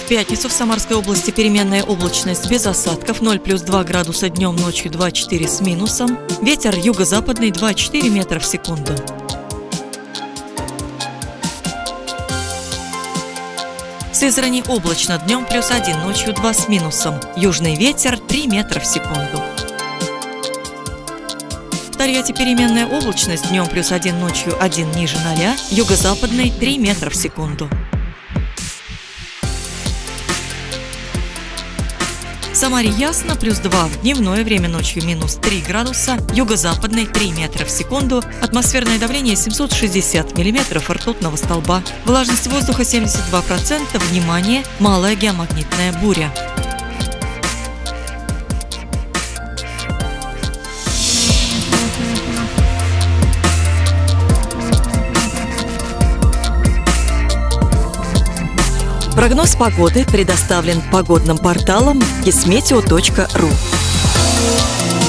пятницу в Самарской области переменная облачность без осадков, 0 плюс 2 градуса днем, ночью 2,4 с минусом. Ветер юго-западный 2,4 метра в секунду. В Сызрани облачно, днем плюс 1, ночью 2 с минусом. Южный ветер 3 метра в секунду. В Тольятти переменная облачность, днем плюс 1, ночью 1 ниже 0, юго-западный 3 метра в секунду. В Самаре ясно, плюс 2 в дневное время, ночью минус 3 градуса, юго-западный 3 метра в секунду, атмосферное давление 760 миллиметров ртутного столба, влажность воздуха 72%, внимание, малая геомагнитная буря. Прогноз погоды предоставлен погодным порталом kismeteo.ru.